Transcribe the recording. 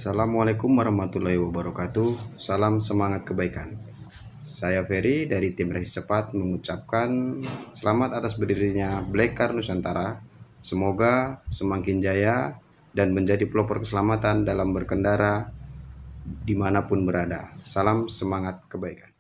Assalamualaikum warahmatullahi wabarakatuh. Salam semangat kebaikan. Saya Ferry dari tim Reaksi Cepat mengucapkan selamat atas berdirinya Black Car Nusantara. Semoga semakin jaya dan menjadi pelopor keselamatan dalam berkendara dimanapun berada. Salam semangat kebaikan.